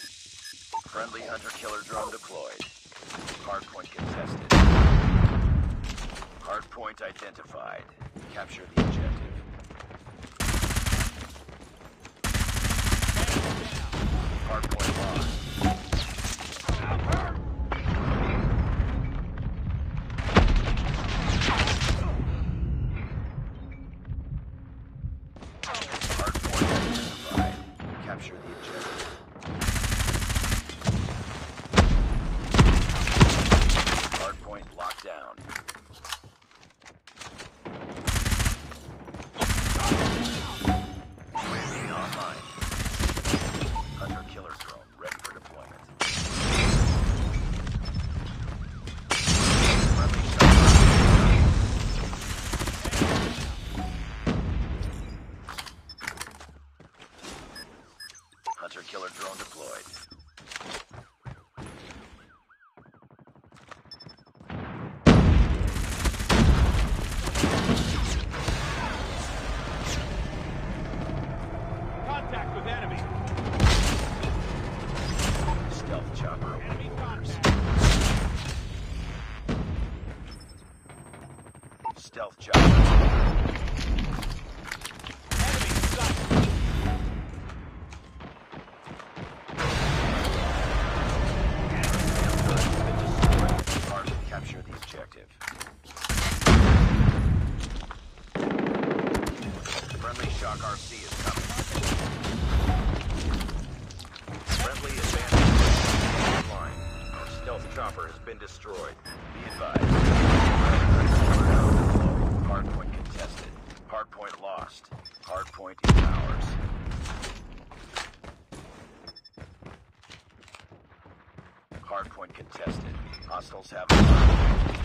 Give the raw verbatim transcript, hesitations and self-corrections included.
Friendly hunter-killer drone deployed. Hardpoint contested. Hardpoint identified. Capture the objective. Hardpoint lost. Hardpoint identified. Capture the objective. Hardpoint locked down. U A V online. Hunter-killer drone ready for deployment. Friendly shot. Hunter-killer drone deployed. Contact with enemy. Stealth chopper. Enemy contact. Stealth chopper. Enemy sight. Hard to capture the objective. Friendly Shock R C is coming. Friendly advanced online. Our stealth chopper has been destroyed. Be advised. Hardpoint contested. Hardpoint lost. Hardpoint is ours. Hardpoint contested. Hostiles have the hardpoint.